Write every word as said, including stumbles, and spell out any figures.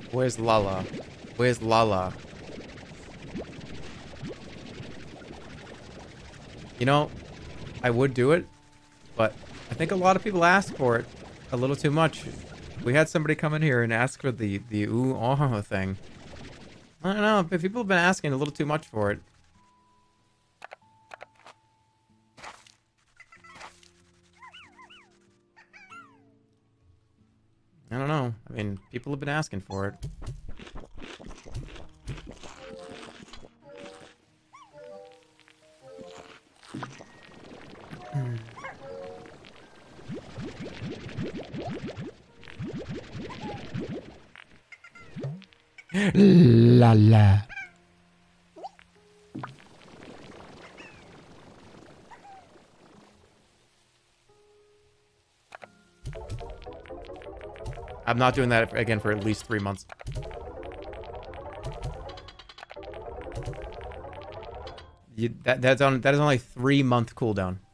Where's Lala? Where's Lala? You know, I would do it, but I think a lot of people ask for it a little too much. We had somebody come in here and ask for the, the ooh, oh thing. I don't know, but people have been asking a little too much for it. I don't know. I mean, people have been asking for it. La la. I'm not doing that again for at least three months. You, that that's on that is only three month cooldown.